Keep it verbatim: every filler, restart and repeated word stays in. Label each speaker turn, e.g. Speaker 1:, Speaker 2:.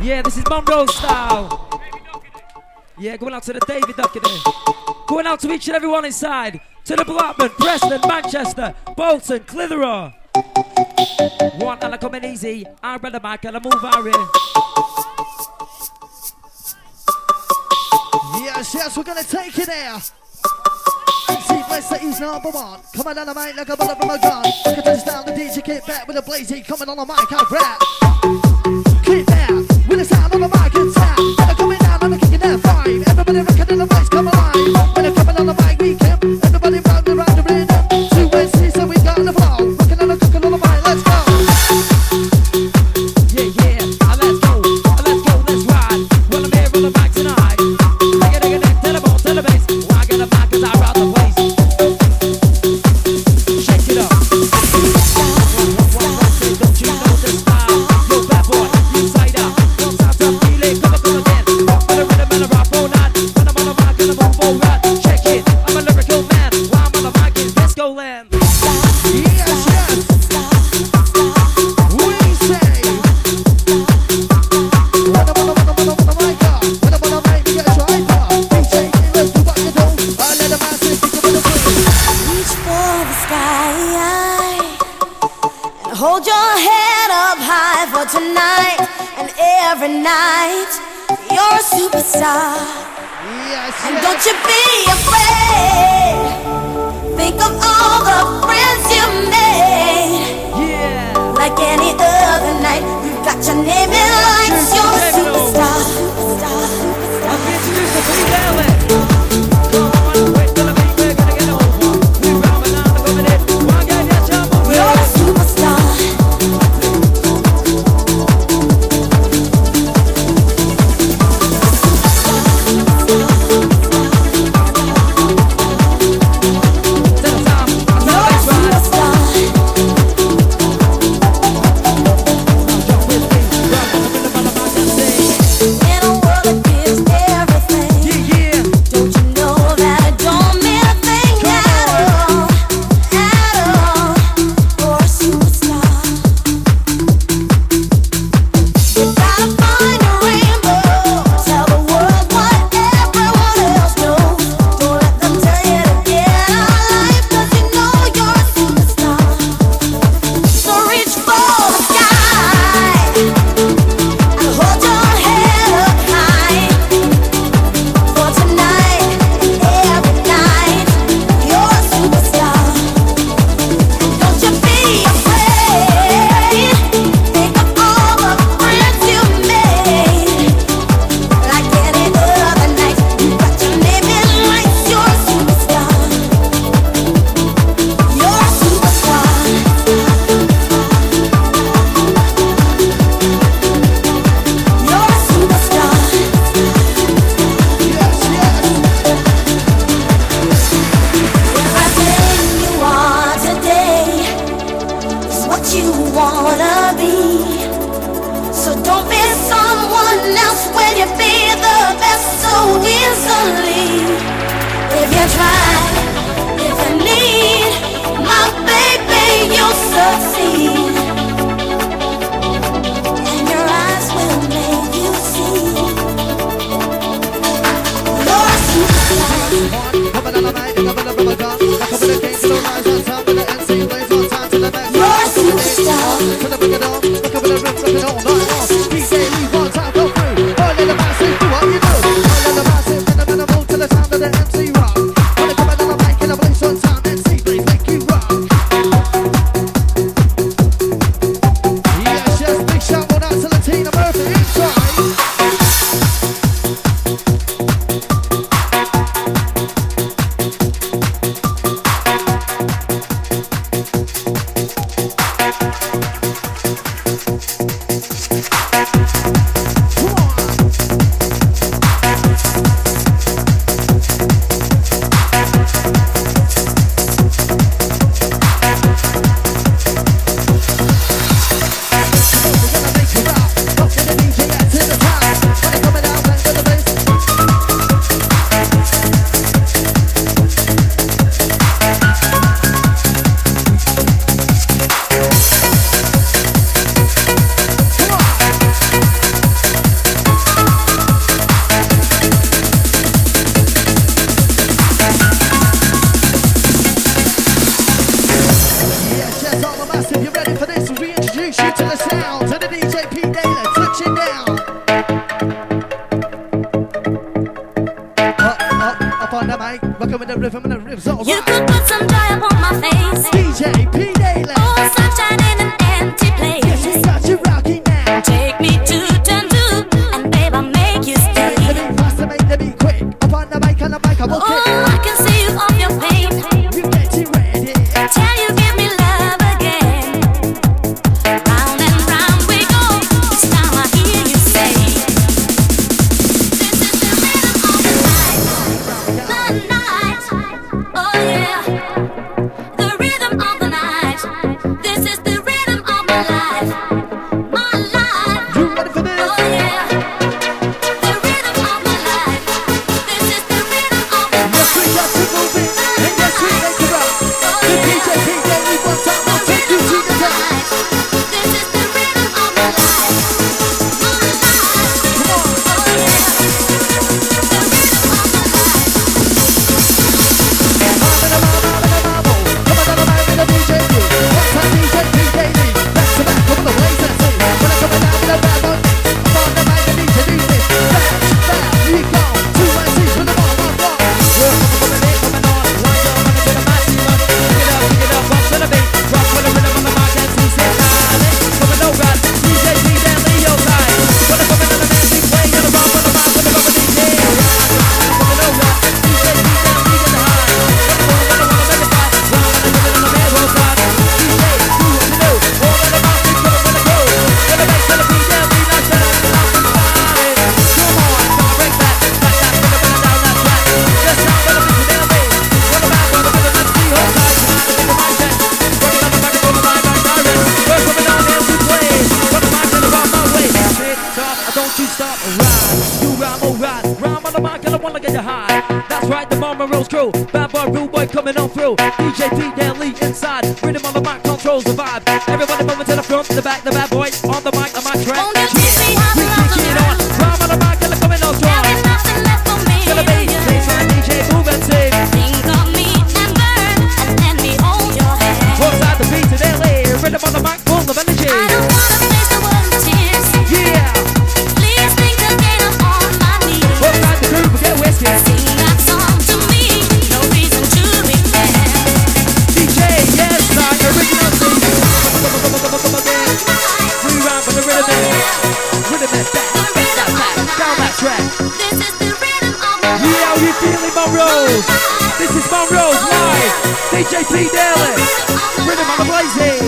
Speaker 1: Yeah, this is Monroe style. Yeah, going out to the David Duckett. Going out to each and every one inside. To the Blackburn, Preston, Manchester, Bolton, Clitheroe. One and I'm coming easy. I'm Brother Mike and I move out here.
Speaker 2: Yes, yes, we're gonna take it there. M C West City's number one. Coming on the mic like a bullet from a gun. Look at this down, the D J kick back with a blazy. Coming on the mic, I rap. Kick back with a sound on the mic and tap. And I'm coming down and I'm kicking that five. Everybody rocking the voice come alive. When I'm coming on the mic, we can. Everybody round and round the rhythm. Two M C, so we got the flow. Rocking on the cooking on the mic, let's go.
Speaker 1: Yeah, yeah, uh, let's go, uh, let's go, let's ride. Well, I'm here on the mic tonight. Dig it, dig it, dig, tell the ball, tell the bass. Why get the mic cause I rock the place. Shake it up. Don't you know this style? Yo, bad boy, inside out. One time to feel it, come up, come again. Rock with the rhythm and I rock all night. When I'm on the mic and I'm on full ride. Check it, I'm a lyrical man. While I'm on the mic is Disco Land.
Speaker 2: Yes, yes. We say. When I'm on the, when I'm on the, when I'm on the mic up. When I'm on the mic, we get right up. D J, let's do what you do. I let the masses think of the truth.
Speaker 3: Reach for the sky and hold your head up high for tonight and every night. You're a superstar,
Speaker 2: Yes,
Speaker 3: and
Speaker 2: yes.
Speaker 3: don't you be afraid. Think of all the friends you made.
Speaker 1: Yeah.
Speaker 3: Like any other night, you got your name in lights. You're a superstar, superstar,
Speaker 1: I'm
Speaker 3: superstar.
Speaker 1: introduced to Billy Dale. Come on, wait till the beat, we're gonna get over. We round and I'm coming in. One guy, get your move.
Speaker 3: You're a superstar.
Speaker 2: All yeah, touch it down. Up, up, up on the mic, rockin' with the rhythm and the rhythm's alright.
Speaker 3: You could put some joy upon my face.
Speaker 2: D J P Daily.
Speaker 3: Oh, sunshine in an empty place.
Speaker 2: Yes, you got you rocking now.
Speaker 3: Take me to turn two, and babe, I'll make you stay.
Speaker 2: Make the beat faster, make the beat quick. Up on the mic, on the mic, I will
Speaker 3: Oh,
Speaker 2: kick.
Speaker 3: I can see you off your pain.
Speaker 2: You get it ready.
Speaker 3: Tell you give me love again. Round and round we go. Each time I hear you say, this is the rhythm of the night. The night. Oh yeah. The rhythm of the night. This is the rhythm of my life. My life.
Speaker 2: You ready for this?
Speaker 3: Oh yeah. The rhythm of my life. This is the rhythm of my
Speaker 2: Yes, we
Speaker 3: life.
Speaker 2: got to move it. And yes, we make it up. The D J P Daily, one time, I'll take you to the top.
Speaker 3: This is the rhythm of my life. My life.
Speaker 2: Come on.
Speaker 3: Oh yeah. The rhythm of my life.
Speaker 2: Marble, marble, marble. Come on, on the mic with the D J P. One time, D J P Daily. Back to back, over the waves, that's it. When I come down with the bad boy, I'm on the mic, the D J do this. Back, back, we go. Two and six with the ball, one, one.
Speaker 1: We're coming in, coming on. Wind up, running to the maximum. Pick it up, pick it up, rock to the beat. Rock with the rhythm on the mic and see say darling. Coming over, D J P Daily, your side. Gonna come in on the dancing way, gonna rock on the mic with the rubber D J. Coming over, D J P Daily, get the high. Gonna wanna, wanna make it fly. Rock on the rhythm on the man, roll side. D J, do what you do. All of the mic, we come up with the groove. Gonna make sure the P Daily, nice to have the last one started. Come on, come on, break that. Back that, rhythm and down that track. Just sound of the beat, Daily. Gonna back on the rhythm and see whole side. Come on, take the mic then. Working on the mic and pull the line back direct. We're coming on here to play. From the mic and around my way. Tick tock, don't you stop, ride. You rhyme, oh ride. Rhyme on the mic and I wanna get you high. That's right, the Mama Rose crew. Bad boy, rude boy coming on through. D J P Daily inside. Rhythm on the mic controls the vibe. Everybody moving to the front, the back, the bad boy on the mic, on my track.
Speaker 3: Won't you teach me how
Speaker 1: We
Speaker 3: to love
Speaker 1: kick
Speaker 3: the
Speaker 1: it on.
Speaker 3: night?
Speaker 1: Rhyme on the mic and I'm coming on strong.
Speaker 3: There is nothing left for me.
Speaker 1: To the beat, baseline D J, move and sing.
Speaker 3: Think of me and burn, and let me hold your hand.
Speaker 1: Outside the beat to Daily. Rhythm on the mic, full of energy.
Speaker 3: I don't wanna face the world with tears.
Speaker 1: Yeah.
Speaker 3: Please think again, I'm on my knees.
Speaker 1: Outside the group, get whiskey.
Speaker 3: Sing that song to me. No reason to repent.
Speaker 1: D J, yes, like original thing. We rhyme for the rhythm and rhythm and back, back that back, down that track.
Speaker 3: This is the rhythm of my life.
Speaker 1: Yeah, how you feeling, Monrose? This is Monrose live. D J P Daily. Rhythm on the blazing.